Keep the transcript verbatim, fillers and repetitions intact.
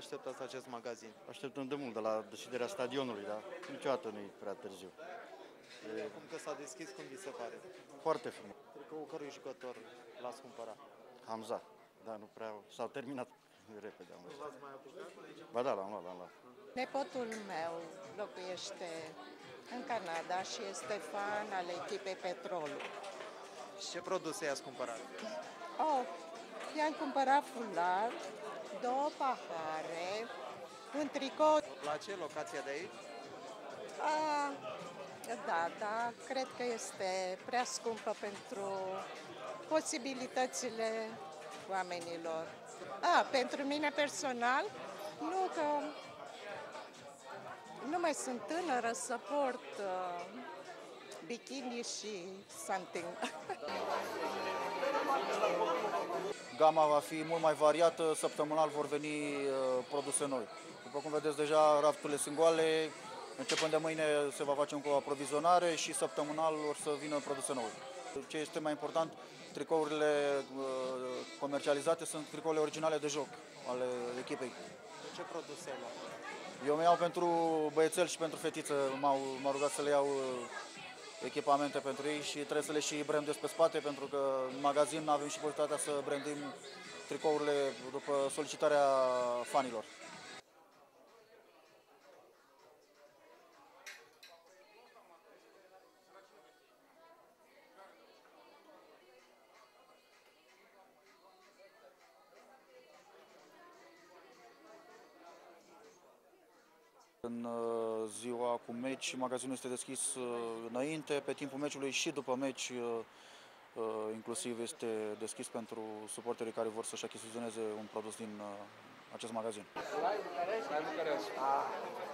așteptați acest magazin? Așteptăm de mult, de la deschiderea stadionului, dar niciodată nu e prea târziu. E... Cum că s-a deschis, cum vi se pare? Foarte frumos. Tricoul cărui jucător l-ați cumpărat? Hamza, dar nu prea s-au terminat repede. Am L-ați mai apucat? Ba da, l-am luat, l-am luat. Nepotul meu locuiește în Canada și este fan al echipei Petrolul. Și ce produse i-ați cumpărat? Oh, i-am cumpărat fular, două pahare, un tricou. La ce locația de aici? A, da, da, cred că este prea scumpă pentru posibilitățile oamenilor. A, pentru mine personal, nu că nu mai sunt tânără să port uh, bikini și something. Gama va fi mult mai variată, săptămânal vor veni uh, produse noi. După cum vedeți deja, rafturile sunt goale, începând de mâine se va face încă o aprovizionare și săptămânal or să vină produse noi. Ce este mai important, tricourile uh, comercializate sunt tricourile originale de joc ale echipei. Ce produse luați? Eu mi iau pentru băiețel și pentru fetiță, m-au rugat să le iau echipamente pentru ei și trebuie să le și brandez pe spate, pentru că în magazin avem și posibilitatea să brandim tricourile după solicitarea fanilor. În ziua cu meci, magazinul este deschis înainte, pe timpul meciului și după meci, inclusiv este deschis pentru suporterii care vor să-și achiziționeze un produs din acest magazin. La București? La București.